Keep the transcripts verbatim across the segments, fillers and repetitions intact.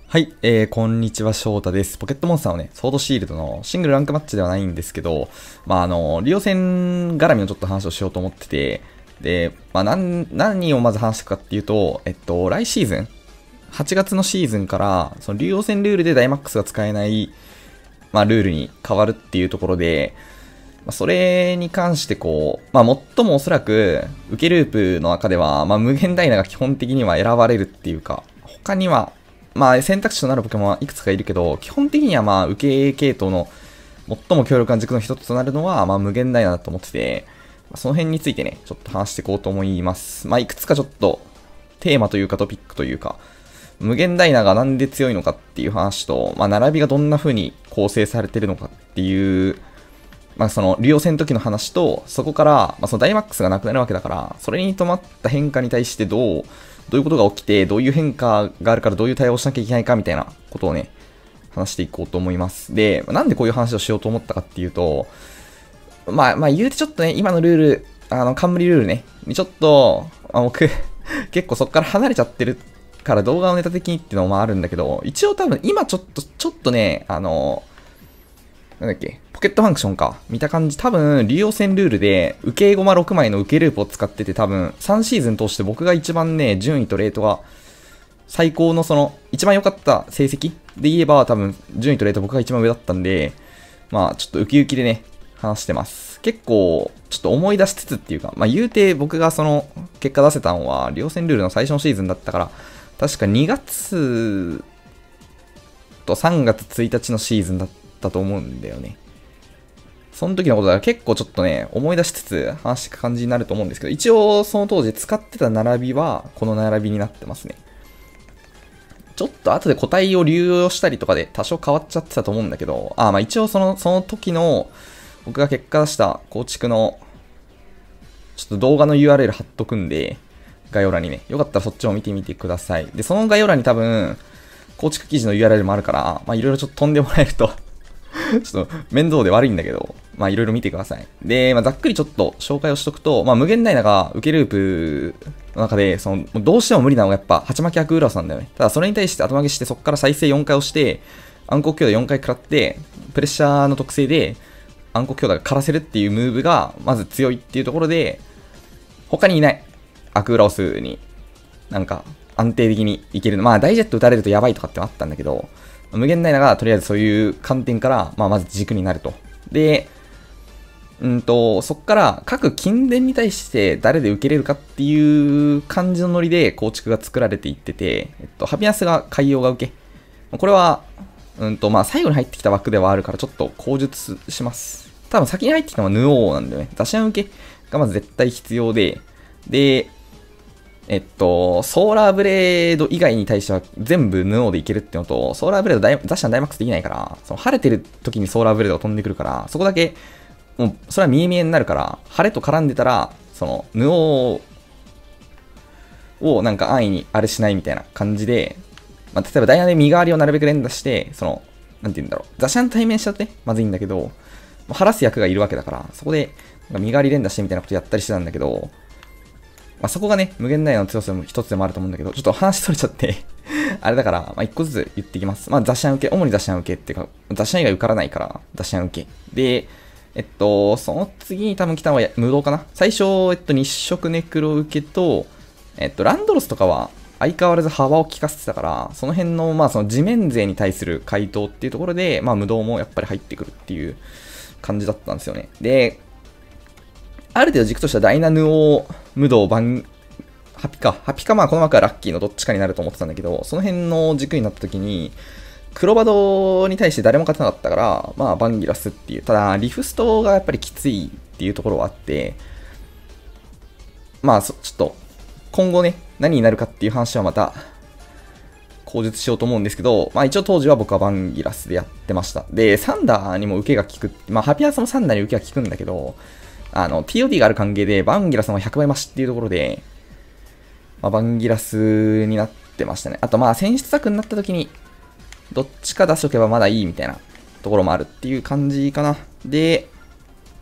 はい、えー、こんにちは、翔太です。ポケットモンスターのね、ソードシールドのシングルランクマッチではないんですけど、まあ、あの、リオ戦絡みのちょっと話をしようと思ってて、で、まあ、なん、何をまず話していくかっていうと、えっと、来シーズン、はちがつのシーズンから、そのリオ戦ルールでダイマックスが使えない、まあ、ルールに変わるっていうところで、まあ、それに関してこう、まあ、最もおそらく、受けループの中では、まあ、無限ダイナが基本的には選ばれるっていうか、他には、まあ選択肢となるポケモンはいくつかいるけど、基本的にはまあ受け系統の最も強力な軸の一つとなるのはまあ無限大だと思ってて、その辺についてね、ちょっと話していこうと思います。まあいくつかちょっとテーマというかトピックというか、無限ダイナがなんで強いのかっていう話と、まあ並びがどんな風に構成されてるのかっていう、まあそのリオ戦の時の話と、そこから、まあそのダイマックスがなくなるわけだから、それに伴った変化に対してどう、どういうことが起きて、どういう変化があるからどういう対応をしなきゃいけないかみたいなことをね、話していこうと思います。で、なんでこういう話をしようと思ったかっていうと、まあ、まあ言うてちょっとね、今のルール、あの、冠ルールね、ちょっと、あ僕、結構そこから離れちゃってるから動画のネタ的にっていうのもあるんだけど、一応多分今ちょっと、ちょっとね、あの、なんだっけ、ポケットファンクションか。見た感じ、多分、利用戦ルールで、受けゴマろくまいの受けループを使ってて、多分、さんシーズン通して僕が一番ね、順位とレートが、最高のその、一番良かった成績で言えば、多分、順位とレート僕が一番上だったんで、まあ、ちょっとウキウキでね、話してます。結構、ちょっと思い出しつつっていうか、まあ、言うて僕がその、結果出せたのは、利用戦ルールの最初のシーズンだったから、確かにがつとさんがつついたちのシーズンだった。だと思うんだよね。その時のことだ結構ちょっとね、思い出しつつ話していく感じになると思うんですけど、一応その当時使ってた並びはこの並びになってますね。ちょっと後で個体を流用したりとかで多少変わっちゃってたと思うんだけど、あ、まあ一応その、その時の僕が結果出した構築のちょっと動画の ユーアールエル 貼っとくんで、概要欄にね、よかったらそっちを見てみてください。で、その概要欄に多分、構築記事の ユーアールエル もあるから、まあいろいろちょっと飛んでもらえるとちょっと面倒で悪いんだけど、まあいろいろ見てください。で、まあざっくりちょっと紹介をしとくと、まあ無限大なが受けループの中で、その、どうしても無理なのがやっぱ、鉢巻きアクウラスなんだよね。ただそれに対して後巻きして、そこから再生よんかい押して、暗黒強打よんかい食らって、プレッシャーの特性で、暗黒強打が枯らせるっていうムーブが、まず強いっていうところで、他にいない。アクウラオスに、なんか、安定的にいける。まあ、ダイジェット打たれるとやばいとかってあったんだけど、無限大ながとりあえずそういう観点から、まあ、まず軸になると。で、うんと、そっから各近電に対して誰で受けれるかっていう感じのノリで構築が作られていってて、えっと、ハピナスが海洋が受け。これは、うんと、まあ、最後に入ってきた枠ではあるからちょっと口述します。多分先に入ってきたのはヌオーなんだよね。ダシャン受けがまず絶対必要で、で、えっと、ソーラーブレード以外に対しては全部ヌオーでいけるってのと、ソーラーブレードダッシャンダイマックスできないから、その晴れてる時にソーラーブレードが飛んでくるから、そこだけ、もう、それは見え見えになるから、晴れと絡んでたら、その、ヌオーをなんか安易にあれしないみたいな感じで、まあ、例えばダイヤで身代わりをなるべく連打して、その、なんて言うんだろう、ザシャン対面しちゃってね、まずいんだけど、晴らす役がいるわけだから、そこで、身代わり連打してみたいなことやったりしてたんだけど、まあ、そこがね、無限大の強さの一つでもあると思うんだけど、ちょっと話それちゃってあれだから、まあ、一個ずつ言っていきます。まあ、ザシャン受け、主にザシャン受けっていうか、ザシャン以外受からないから、ザシャン受け。で、えっと、その次に多分来たのは無道かな。最初、えっと、日食ネクロ受けと、えっと、ランドロスとかは相変わらず幅を利かせてたから、その辺の、まあ、その地面勢に対する回答っていうところで、まあ、無道もやっぱり入ってくるっていう感じだったんですよね。で、ある程度軸としてはダイナヌオ、無道、バン、ハピか。ハピかまあこの枠はラッキーのどっちかになると思ってたんだけど、その辺の軸になった時に、黒バドに対して誰も勝てなかったから、まあバンギラスっていう。ただ、リフストがやっぱりきついっていうところはあって、まあちょっと、今後ね、何になるかっていう話はまた、口述しようと思うんですけど、まあ一応当時は僕はバンギラスでやってました。で、サンダーにも受けが効く。まあハピアスもサンダーに受けが効くんだけど、あの、ティーオーディー がある関係で、バンギラスのひゃくばい増しっていうところで、まあ、バンギラスになってましたね。あと、まあ、選出作になった時に、どっちか出しとけばまだいいみたいなところもあるっていう感じかな。で、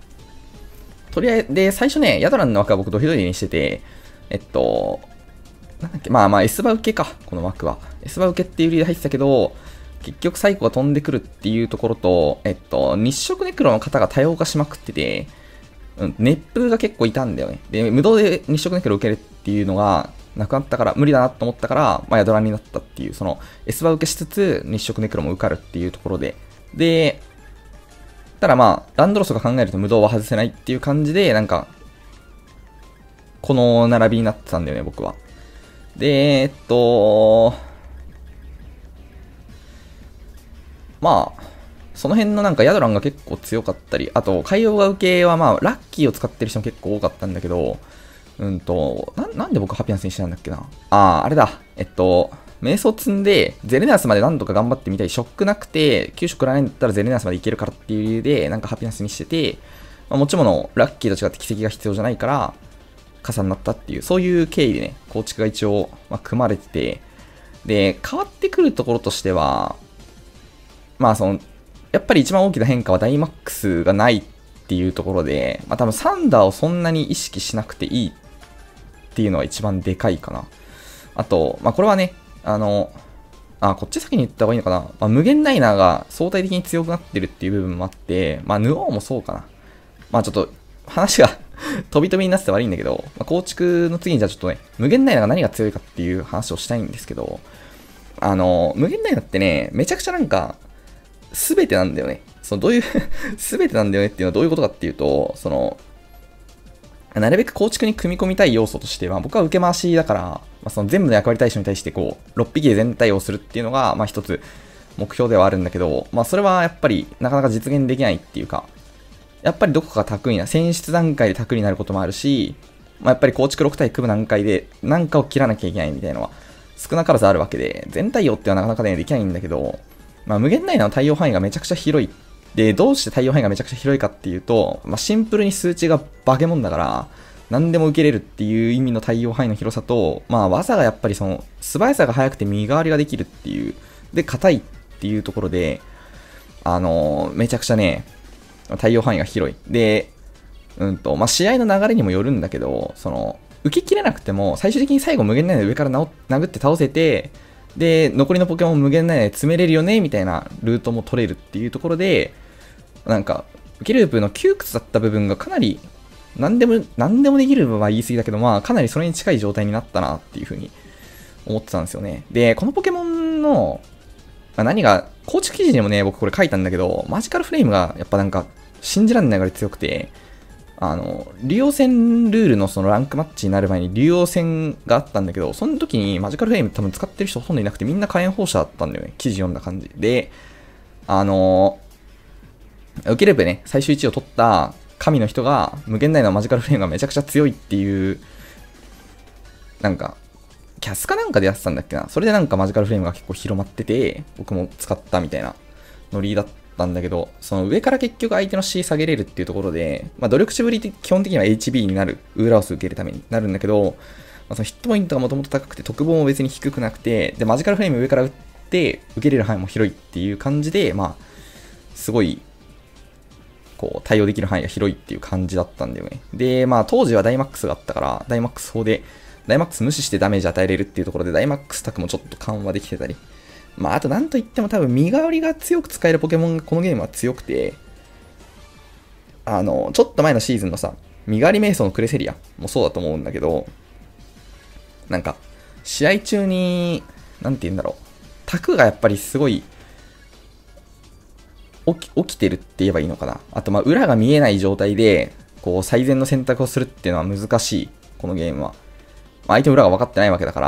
とりあえず、で、最初ね、ヤドランの枠は僕ドヒドヒにしてて、えっと、 なんだっけ、まあまあ S バ受けか、この枠は。S バ受けっていう理由で入ってたけど、結局サイコが飛んでくるっていうところと、えっと、日食ネクロの方が多様化しまくってて、うん、熱風が結構いたんだよね。で、無道で日食ネクロ受けるっていうのがなくなったから、無理だなと思ったから、まあ、ヤドランになったっていう、その S バ受けしつつ、日食ネクロも受かるっていうところで、で、ただまあ、ランドロスが考えると無道は外せないっていう感じで、なんか、この並びになってたんだよね、僕は。で、えっと、まあ、その辺のなんかヤドランが結構強かったり、あと、海洋が受けはまあ、ラッキーを使ってる人も結構多かったんだけど、うんと、な、なんで僕ハピナスにしたんだっけな。ああ、あれだ。えっと、瞑想積んで、ゼレナスまで何とか頑張ってみたい。ショックなくて、きゅう色らないんだったらゼレナスまでいけるからっていう理由で、なんかハピナスにしてて、まあ、持ち物、ラッキーと違って奇跡が必要じゃないから、傘になったっていう、そういう経緯でね、構築が一応、まあ、組まれてて、で、変わってくるところとしては、まあその、やっぱり一番大きな変化はダイマックスがないっていうところで、まあ多分サンダーをそんなに意識しなくていいっていうのは一番でかいかな。あと、まあこれはね、あの、あ、こっち先に言った方がいいのかな。まあ、無限ライナーが相対的に強くなってるっていう部分もあって、まあヌオーもそうかな。まあちょっと話が飛び飛びになってて悪いんだけど、まあ、構築の次にじゃあちょっとね、無限ライナーが何が強いかっていう話をしたいんですけど、あの、無限ライナーってね、めちゃくちゃなんか、すべてなんだよね。そのどういうすべてなんだよねっていうのはどういうことかっていうと、その、なるべく構築に組み込みたい要素としては、僕は受け回しだから、まあ、その全部の役割対象に対してこう、ろっぴきで全対応するっていうのが、まあ一つ目標ではあるんだけど、まあそれはやっぱりなかなか実現できないっていうか、やっぱりどこか巧みな、選出段階で巧みになることもあるし、まあ、やっぱり構築ろく体組む段階で何かを切らなきゃいけないみたいなのは少なからずあるわけで、全対応ってはなかなかね、できないんだけど、まあ、無限ライナーの対応範囲がめちゃくちゃ広い。で、どうして対応範囲がめちゃくちゃ広いかっていうと、まあ、シンプルに数値が化け物だから、何でも受けれるっていう意味の対応範囲の広さと、まあ、技がやっぱりその、素早さが速くて身代わりができるっていう、で、硬いっていうところで、あのー、めちゃくちゃね、対応範囲が広い。で、うんと、まあ、試合の流れにもよるんだけど、その、受けきれなくても、最終的に最後無限ライナーで上から殴って倒せて、で、残りのポケモン無限ライナーで詰めれるよね、みたいなルートも取れるっていうところで、なんか、受けループの窮屈だった部分がかなり、何でも、何でもできる部分は言い過ぎだけど、まあ、かなりそれに近い状態になったなっていうふうに思ってたんですよね。で、このポケモンの、まあ、何が、構築記事にもね、僕これ書いたんだけど、マジカルフレームがやっぱなんか、信じられないぐらい強くて、あの、竜王戦ルールのそのランクマッチになる前に竜王戦があったんだけど、その時にマジカルフレーム多分使ってる人ほとんどいなくてみんな火炎放射だったんだよね。記事読んだ感じ。で、あの、受ければね、最終いちいを取った神の人が無限大のマジカルフレームがめちゃくちゃ強いっていう、なんか、キャスかなんかでやってたんだっけな。それでなんかマジカルフレームが結構広まってて、僕も使ったみたいなノリだったんだけど、その上から結局相手の C 下げれるっていうところで、まあ努力値ぶりって基本的には エイチビー になる、ウーラオス受けるためになるんだけど、まあ、そのヒットポイントがもともと高くて、特防も別に低くなくて、で、マジカルフレーム上から打って、受けれる範囲も広いっていう感じで、まあ、すごい、こう、対応できる範囲が広いっていう感じだったんだよね。で、まあ当時はダイマックスがあったから、ダイマックス法で、ダイマックス無視してダメージ与えれるっていうところで、ダイマックスタクもちょっと緩和できてたり、まあ、あとなんといっても多分身代わりが強く使えるポケモンがこのゲームは強くて、あの、ちょっと前のシーズンのさ、身代わり瞑想のクレセリアもそうだと思うんだけど、なんか、試合中に、なんて言うんだろう、タクがやっぱりすごい、起き、起きてるって言えばいいのかな。あと、まあ、裏が見えない状態で、こう、最善の選択をするっていうのは難しい、このゲームは。相手の裏が分かってないわけだから、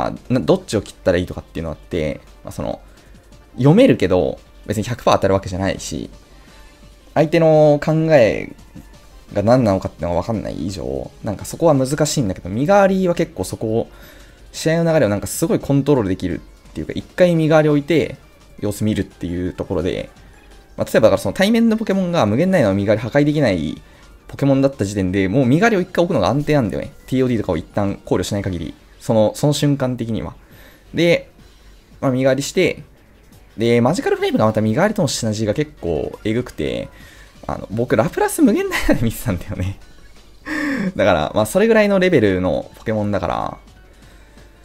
どっちを切ったらいいとかっていうのがあって、まあ、その、読めるけど、別に ひゃくパーセント 当たるわけじゃないし、相手の考えが何なのかっていうのが分かんない以上、なんかそこは難しいんだけど、身代わりは結構そこを、試合の流れをなんかすごいコントロールできるっていうか、一回身代わり置いて、様子見るっていうところで、まあ、例えばだからその対面のポケモンが無限大の身代わり破壊できないポケモンだった時点で、もう身代わりを一回置くのが安定なんだよね。ティーオーディー とかを一旦考慮しない限り、その、その瞬間的には。で、まあ、身代わりして、で、マジカルフレームがまた身代わりとのシナジーが結構エグくて、あの、僕、ラプラス無限大で見てたんだよね。だから、まあ、それぐらいのレベルのポケモンだから、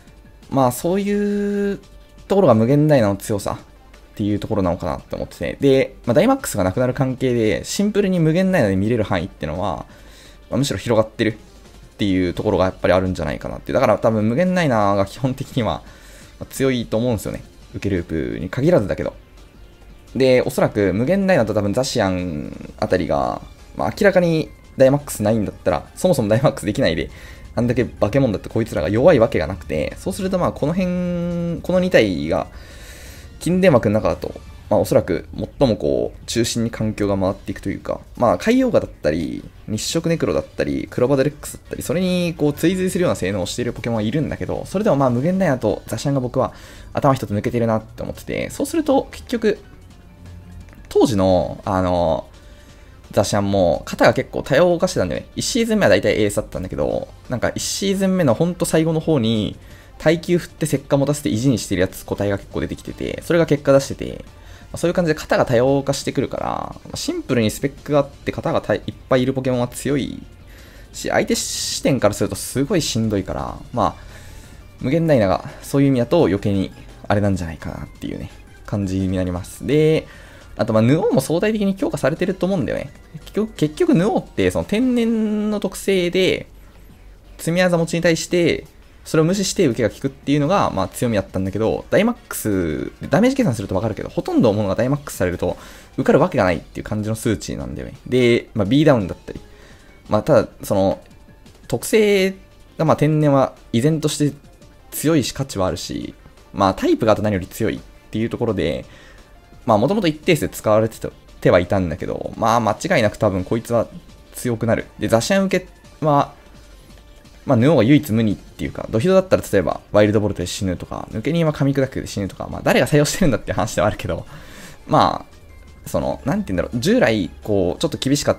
まあそういうところが無限ダイナの強さっていうところなのかなって思ってて、で、まあ、ダイマックスがなくなる関係で、シンプルに無限ダイナで見れる範囲っていうのは、まあ、むしろ広がってるっていうところがやっぱりあるんじゃないかなっていう。だから多分無限ダイナが基本的には強いと思うんですよね。受けループに限らずだけど。で、おそらく無限ダイナと多分ザシアンあたりが、まあ、明らかにダイマックスないんだったら、そもそもダイマックスできないで、あんだけ化け物だってこいつらが弱いわけがなくて、そうするとまあこの辺、このに体が、金電幕の中だと、まあおそらく最もこう、中心に環境が回っていくというか、まあ海洋画だったり、日食ネクロだったり、クロバドレックスだったり、それにこう追随するような性能をしているポケモンはいるんだけど、それでもまあ無限ダイナとザシャンが僕は頭一つ抜けてるなって思ってて、そうすると結局、当時の、あの、ザシャンも型が結構多様化してたんだよね。いちシーズン目はだいたいエースだったんだけど、なんかいちシーズン目のほんと最後の方に、耐久振って石化持たせて意地にしてるやつ個体が結構出てきてて、それが結果出してて、そういう感じで型が多様化してくるから、シンプルにスペックがあって型がいっぱいいるポケモンは強いし、相手視点からするとすごいしんどいから、まあ、無限ダイナがそういう意味だと余計にあれなんじゃないかなっていうね、感じになります。で、あとまあ、ヌオーも相対的に強化されてると思うんだよね。結局、結局ヌオーってその天然の特性で、積み技持ちに対して、それを無視して受けが効くっていうのが、まあ強みだったんだけど、ダイマックス、ダメージ計算するとわかるけど、ほとんどのものがダイマックスされると、受かるわけがないっていう感じの数値なんだよね。で、まあ B ダウンだったり。まあただ、その、特性がまあ天然は依然として強いし価値はあるし、まあタイプがあと何より強いっていうところで、まあもともと一定数使われててはいたんだけど、まあ間違いなく多分こいつは強くなる。で、ザシャン受けは、まあ、ヌオが唯一無二っていうか、ドヒドだったら例えば、ワイルドボルトで死ぬとか、抜け人は噛み砕くで死ぬとか、まあ、誰が採用してるんだっていう話ではあるけど、まあ、その、なんて言うんだろう、従来、こう、ちょっと厳しかった、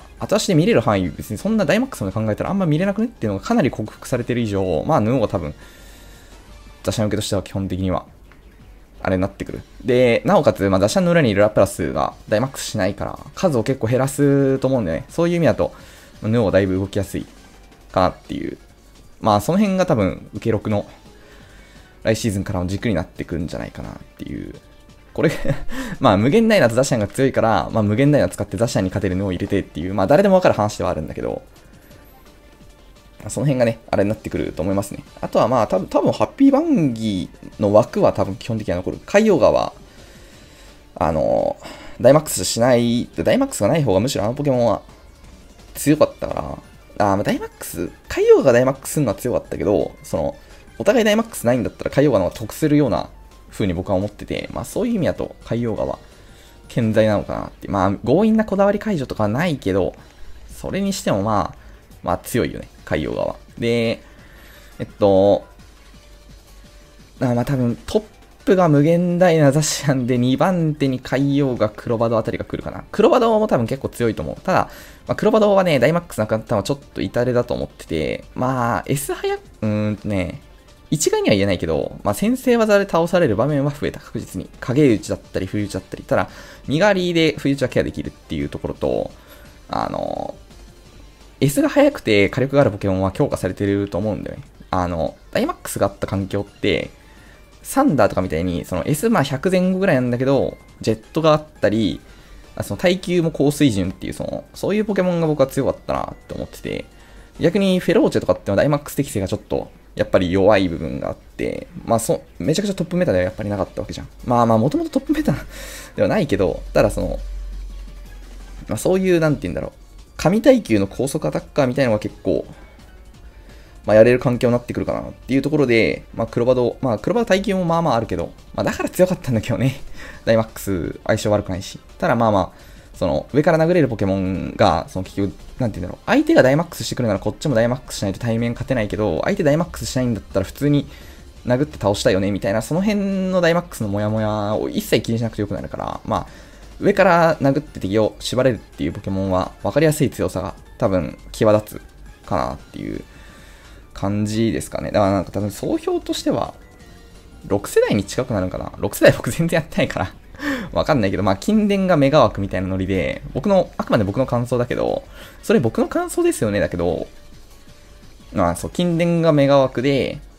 後足で見れる範囲、別にそんなダイマックスまで考えたらあんま見れなくねっていうのがかなり克服されてる以上、まあ、ヌオが多分、ザシャン受けとしては基本的には、あれになってくる。で、なおかつ、まあ、ザシャンの裏にいるラプラスがダイマックスしないから、数を結構減らすと思うんだよね。そういう意味だと、ヌオがだいぶ動きやすい。かなっていう。まあその辺が多分受けろくの来シーズンからの軸になってくるんじゃないかなっていう。これまあ無限ダイナとザシャンが強いから、まあ無限ダイナ使ってザシャンに勝てるのを入れてっていう、まあ誰でもわかる話ではあるんだけど、その辺がね、あれになってくると思いますね。あとはまあ多分、多分ハッピーバンギーの枠は多分基本的には残る。海洋川は、あの、ダイマックスしない、ダイマックスがない方がむしろあのポケモンは強かったから、あーダイマックス、海洋がダイマックスするのは強かったけど、その、お互いダイマックスないんだったら海洋がの方が得するような風に僕は思ってて、まあそういう意味だと海洋がは健在なのかなって。まあ強引なこだわり解除とかはないけど、それにしてもまあ、まあ強いよね、海洋がは。で、えっと、あまあ多分トップが無限大なザシアンでにばん手に海洋がクロバドあたりが来るかな。クロバドも多分結構強いと思う。ただ、まあ、クロバドはね、ダイマックスなくなったのはちょっと至れだと思ってて、まあ S 早く、うーんとね、一概には言えないけど、まあ先制技で倒される場面は増えた、確実に。影打ちだったり、不意打ちだったり。ただ、身代わりで不意打ちはケアできるっていうところと、あの、S が速くて火力があるポケモンは強化されてると思うんだよね。あの、ダイマックスがあった環境って、サンダーとかみたいに、その エスひゃく 前後ぐらいなんだけど、ジェットがあったり、その耐久も高水準っていう、その、そういうポケモンが僕は強かったなって思ってて、逆にフェローチェとかってのはダイマックス適性がちょっと、やっぱり弱い部分があって、まあそ、めちゃくちゃトップメタではやっぱりなかったわけじゃん。まあまあ、もともとトップメタではないけど、ただその、まあそういう、なんて言うんだろう、神耐久の高速アタッカーみたいなのが結構、まあ、やれる環境になってくるかなっていうところで、まあ、クロバド、まあ、クロバド耐久もまあまああるけど、まあ、だから強かったんだけどね。ダイマックス相性悪くないし。ただまあまあ、その、上から殴れるポケモンが、その結局、なんて言うんだろう。相手がダイマックスしてくるならこっちもダイマックスしないと対面勝てないけど、相手ダイマックスしないんだったら普通に殴って倒したいよね、みたいな、その辺のダイマックスのモヤモヤを一切気にしなくてよくなるから、まあ、上から殴って敵を縛れるっていうポケモンは分かりやすい強さが多分際立つかなっていう感じですかね。だからなんか多分総評としてはろく世代に近くなるのかな。ろく世代僕全然やってないからわかんないけど、まあ金電がメガ枠みたいなノリで、僕の、あくまで僕の感想だけど、それ僕の感想ですよね、だけど、まあそう、金電がメガ枠で、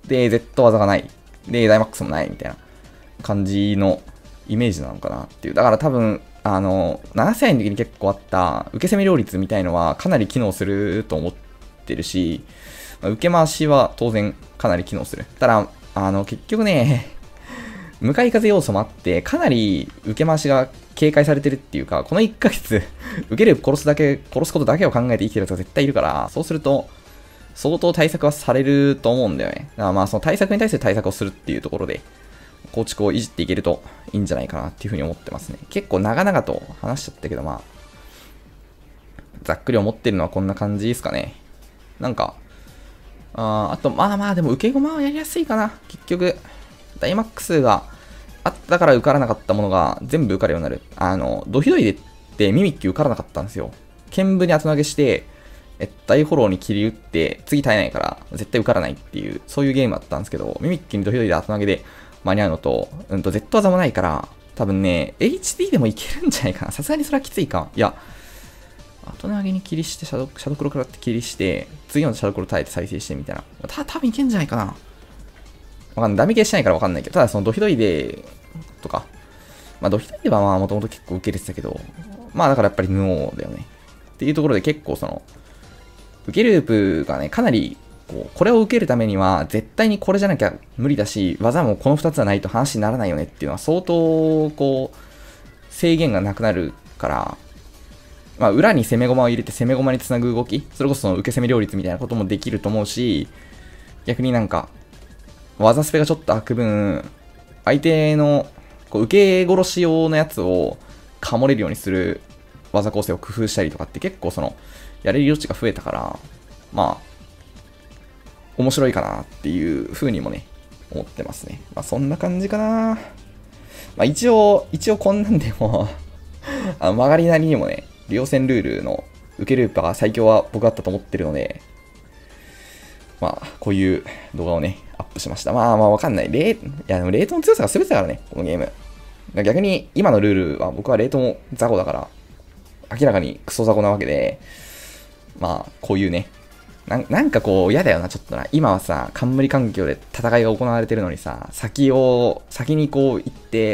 で、Z 技がない。で、ダイマックスもないみたいな感じのイメージなのかなっていう。だから多分、あの、ななせいの時に結構あった受け攻め両立みたいのはかなり機能すると思ってるし、受け回しは当然かなり機能する。ただ、あの、結局ね、向かい風要素もあって、かなり受け回しが警戒されてるっていうか、このいっかげつ、受ける殺すだけ、殺すことだけを考えて生きてるやつが絶対いるから、そうすると、相当対策はされると思うんだよね。だからまあ、その対策に対する対策をするっていうところで、構築をいじっていけるといいんじゃないかなっていうふうに思ってますね。結構長々と話しちゃったけど、まあ、ざっくり思ってるのはこんな感じですかね。なんか、ああと、まあまあ、でも受け駒はやりやすいかな。結局、ダイマックスがあったから受からなかったものが全部受かるようになる。あの、ドヒドイでってミミッキュ受からなかったんですよ。剣舞に後投げして、え大フォローに切り打って、次耐えないから絶対受からないっていう、そういうゲームだったんですけど、ミミッキュにドヒドイで後投げで間に合うのと、うんと Z 技もないから、多分ね、エイチディー でもいけるんじゃないかな。さすがにそれはきついか。いや、後投げに切りして、シャドシャドクロ食らって切りして、次のシャドクロ耐えて再生してみたいな。た多分いけんじゃないかな。わかんない。ダメ系してないからわかんないけど、ただそのドヒドイでとか、まあドヒドイではまあもともと結構受けれてたけど、まあだからやっぱりヌオーだよね。っていうところで結構その、受けループがね、かなり、こう、これを受けるためには絶対にこれじゃなきゃ無理だし、技もこのふたつはないと話にならないよねっていうのは相当、こう、制限がなくなるから、まあ、裏に攻め駒を入れて攻め駒につなぐ動き、それこそその受け攻め両立みたいなこともできると思うし、逆になんか、技スペがちょっと開く分、相手のこう受け殺し用のやつをかもれるようにする技構成を工夫したりとかって結構その、やれる余地が増えたから、まあ、面白いかなっていう風にもね、思ってますね。まあそんな感じかな。まあ一応、一応こんなんでもあの曲がりなりにもね、両戦ルールの受けループが最強は僕だったと思ってるので、まあ、こういう動画をね、アップしました。まあまあわかんない。レー、いやでもレートの強さが全てだからね、このゲーム。逆に今のルールは僕はレートも雑魚だから、明らかにクソ雑魚なわけで、まあ、こういうね、な、なんかこう嫌だよな、ちょっとな。今はさ、冠環境で戦いが行われてるのにさ、先を、先にこう行って、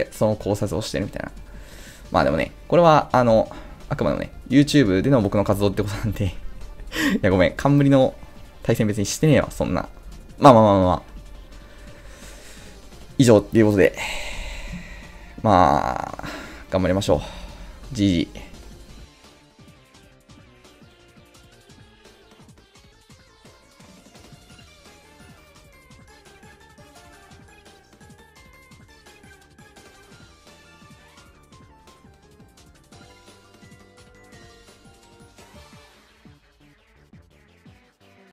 その考察をしてるみたいな。まあでもね、これは、あの、あくまでもね、YouTube での僕の活動ってことなんでいや、ごめん、冠の対戦別にしてねえわ、そんな。まあまあまあまあ。以上っていうことで、まあ、頑張りましょう。ジージー。